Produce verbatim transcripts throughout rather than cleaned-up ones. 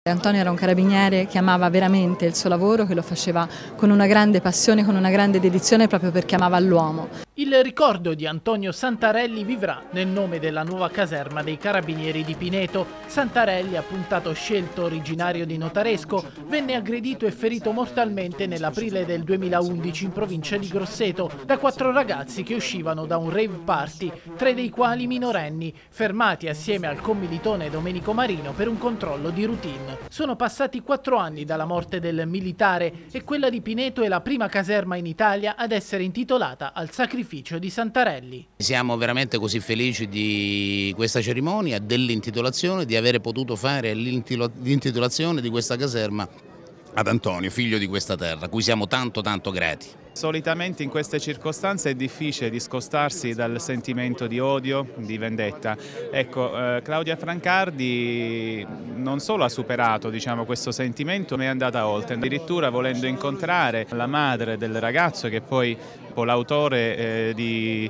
Antonio era un carabiniere che amava veramente il suo lavoro, che lo faceva con una grande passione, con una grande dedizione proprio perché amava l'uomo. Il ricordo di Antonio Santarelli vivrà nel nome della nuova caserma dei Carabinieri di Pineto. Santarelli, appuntato scelto originario di Notaresco, venne aggredito e ferito mortalmente nell'aprile del duemilaundici in provincia di Grosseto da quattro ragazzi che uscivano da un rave party, tre dei quali minorenni, fermati assieme al commilitone Domenico Marino per un controllo di routine. Sono passati quattro anni dalla morte del militare e quella di Pineto è la prima caserma in Italia ad essere intitolata al sacrificio di Santarelli. Siamo veramente così felici di questa cerimonia, dell'intitolazione, di avere potuto fare l'intitolazione di questa caserma ad Antonio, figlio di questa terra, a cui siamo tanto tanto grati. Solitamente in queste circostanze è difficile discostarsi dal sentimento di odio, di vendetta. Ecco, eh, Claudia Francardi non solo ha superato, diciamo, questo sentimento, ma è andata oltre, addirittura volendo incontrare la madre del ragazzo che poi l'autore eh, di,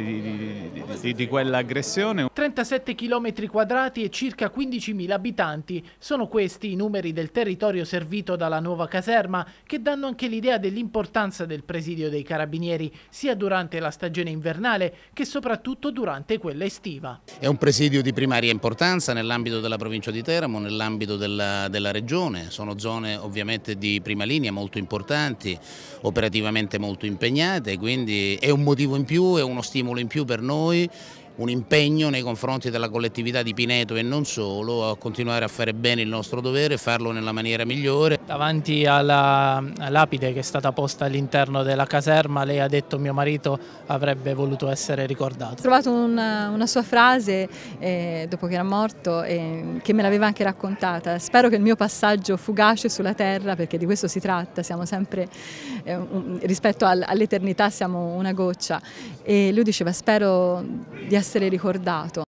di, di, di quell'aggressione. trentasette chilometri quadrati e circa quindicimila abitanti. Sono questi i numeri del territorio servito dalla nuova caserma, che danno anche l'idea dell'importanza del presidio dei Carabinieri, sia durante la stagione invernale che soprattutto durante quella estiva. È un presidio di primaria importanza nell'ambito della provincia di Teramo, nell'ambito della, della regione. Sono zone ovviamente di prima linea molto importanti, operativamente molto impegnate. Quindi è un motivo in più, è uno stimolo in più per noi, un impegno nei confronti della collettività di Pineto e non solo, a continuare a fare bene il nostro dovere e farlo nella maniera migliore. Davanti alla lapide che è stata posta all'interno della caserma, lei ha detto: mio marito avrebbe voluto essere ricordato. Ho trovato una, una sua frase eh, dopo che era morto eh, che me l'aveva anche raccontata: spero che il mio passaggio fugace sulla terra, perché di questo si tratta, siamo sempre eh, un, rispetto al, all'eternità siamo una goccia, e lui diceva: spero di essere ricordato.